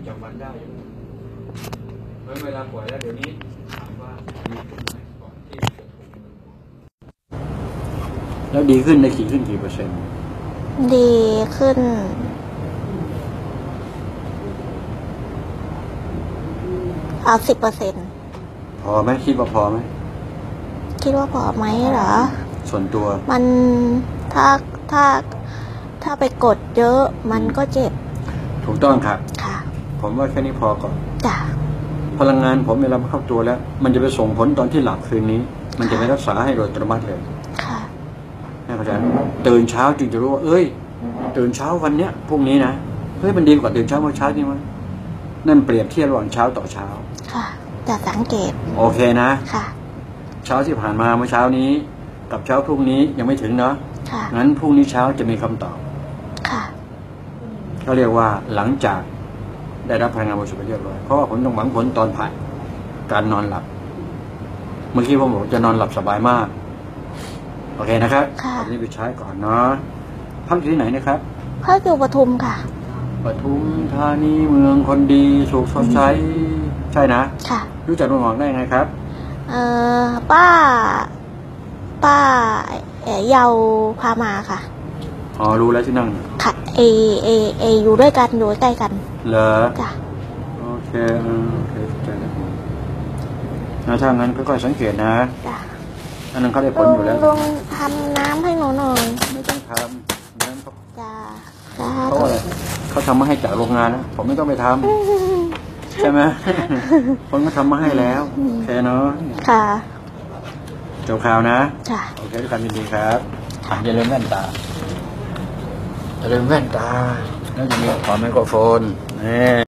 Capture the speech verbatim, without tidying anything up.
จำวันได้อยู่เพราะเวลาป่วยแล้วเดี๋ยวนี้ถามว่าดีขึ้นไหมก่อนที่จะถูกแล้วดีขึ้นได้กี่ขึ้นกี่เปอร์เซ็นต์ดีขึ้นเอาสิบเปอร์เซ็นต์พอไหมคิดว่าพอไหมคิดว่าพอไหมเหรอส่วนตัวมันถ้าถ้าถ้าไปกดเยอะมันก็เจ็บถูกต้องครับค่ะผมว่าแค่นี้พอก่อนจ้ะพลังงานผมเวลาเข้าตัวแล้วมันจะไปส่งผลตอนที่หลับคืนนี้มันจะไปรักษาให้โดยอัตโนมัติเลยค่ะให้เข้าใจตื่นเช้าจึงจะรู้ว่าเอ้ยตื่นเช้าวันเนี้ยพรุ่งนี้นะเฮ้ยมันดีกว่าตื่นเช้าเมื่อเช้านี่มั้ยนั่นเปรียบเทียบระหว่างเช้าต่อเช้าค่ะจะสังเกตโอเคนะค่ะเช้าที่ผ่านมาเมื่อเช้านี้กับเช้าพรุ่งนี้ยังไม่ถึงเนาะค่ะงั้นพรุ่งนี้เช้าจะมีคำตอบค่ะเขาเรียกว่าหลังจากได้รับพลังงานบริสุทธิ์ไปเรียบร้อยเพราะว่าผมต้องหวังผลตอนผ่านการนอนหลับเมื่อกี้ผมบอกจะนอนหลับสบายมากโอเคนะครับตอนนี้ไปใช้ก่อนเนาะพักอยู่ที่ไหนนะครับพักอยู่ปทุมค่ะปทุมธานีเมืองคนดีสุขสดใสใช่นะค่ะรู้จักลุงหงอกได้ไงครับเอ่อป้าป้าเอ๋เยาพามาค่ะอ๋อรู้แล้วที่นั่งค่ะเอเอเออยู่ด้วยกันอยู่ใกล้กันเหรอจ้ะโอเคโอเคใจแล้วนะถ้างั้นค่อยๆสังเกตนะจ้ะอันนั้นเขาได้ผลอยู่แล้วลงทำน้ำให้หนูหน่อยไม่ต้องทำน้ำเขาจ้ะเขาอะไรเขาทำมาให้จากโรงงานนะผมไม่ต้องไปทำใช่ไหมคนก็ทำมาให้แล้วโอเคเนาะค่ะเจ้าข่าวนะจ้ะโอเคทุกท่านยินดีครับอย่าลืมแว่นตาอย่าลืมแว่นตาแล้วจะมีขอไมโครโฟนนี่